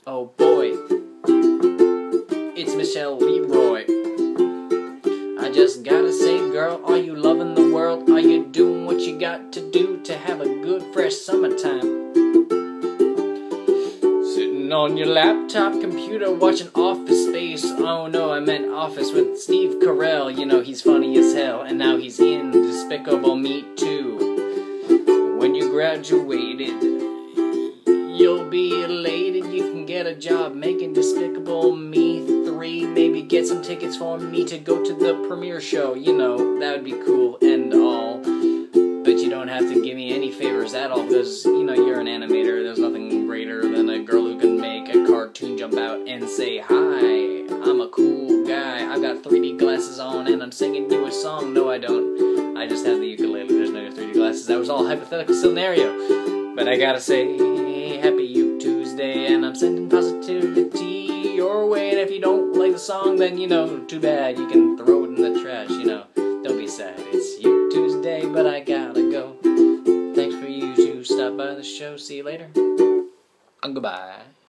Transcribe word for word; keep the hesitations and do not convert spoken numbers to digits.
Oh boy, it's Michelle Leroy. I just gotta say, girl, are you loving the world? Are you doing what you got to do to have a good fresh summertime? Sitting on your laptop computer watching Office Space. Oh no, I meant Office with Steve Carell. You know, he's funny as hell, and now he's in Despicable Me too. When you graduated, you'll be elated. You can get a job making Despicable Me three. Maybe get some tickets for me to go to the premiere show. You know, that would be cool and all. But you don't have to give me any favors at all, because, you know, you're an animator. There's nothing greater than a girl who can make a cartoon jump out and say, "Hi, I'm a cool guy. I've got three D glasses on and I'm singing you a song." No, I don't. I just have the ukulele. There's no three D glasses. That was all a hypothetical scenario. But I gotta say, happy You Tuesday, and I'm sending positivity your way. And if you don't like the song, then, you know, too bad. You can throw it in the trash, you know. Don't be sad. It's You Tuesday, but I gotta go. Thanks for you to stop by the show. See you later. Goodbye.